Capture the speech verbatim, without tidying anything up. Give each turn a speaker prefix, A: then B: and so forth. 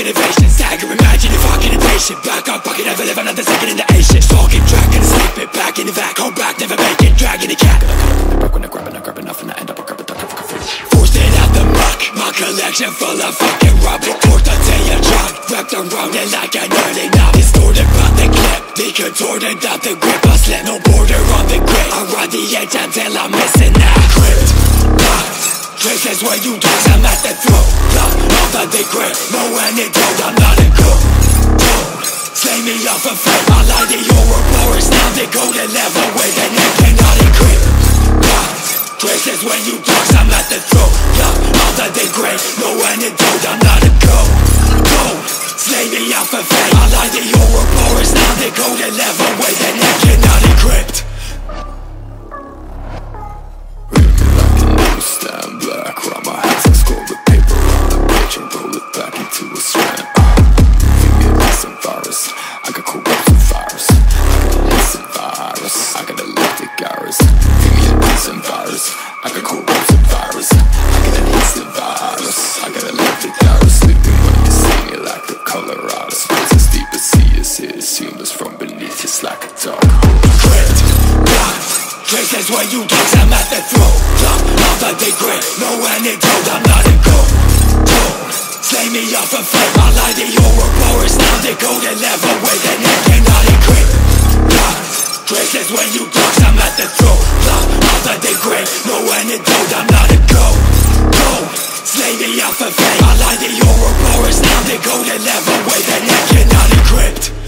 A: fucking invasion. Stagger, imagine if fucking impatient. Back up, bucket, never live another second in the Asian. Stalking, tracking, sleep it, back in the vac. Hold back, never make it, dragging the cat. Back when I grab it, I grab enough and I end up a grab it, duck, fuck a fish. Forced it out the muck, my collection full of fucking rubble. Fourth a day a drunk, wrapped around it like an early knob. Distorted by the clip, they contorted out the grip. I slip, no border on the grip. I ride the edge until I'm missing out. Crypt, lock, traces where you talk, I'm at the throat. Lock, off of the grip, no antidote, I'm not a goat. Don't slay me off a fate, I lie to your blowers. Now they go to level with an egg, cannot encrypt. Lock, traces when you talk, I'm at the throat. Lock, off of the grip, no antidote, I'm not a goat. Don't slay me off a fate, I lie to your blowers. Now they go to level with an egg, cannot encrypt.
B: Stand black, round my hands and score the paper on the page and roll it back into a strand. Feel me a decent virus, I got corrupted virus. I got a decent virus, I got electric virus. Feel me a decent virus, I got corrupted virus. I got a decent virus, I got electric virus. Sleeping when you see me like the Colorado. Space as deep as sea is here, assume us from beneath just like a dog.
A: Crypt, lock, traces where you talk, I'm at the throat. Lock, off of the grip, no antidote, I'm not a goat. Don't slay me off a flame, I lie to your blowers. Now they go to level with an egg, cannot encrypt. Lock, traces when you talk, I'm at the throat. Lock, off of the grip, no antidote, I'm not a goat. Don't slay me off a flame, I lie to your blowers. Now they go to level with an egg, cannot encrypt.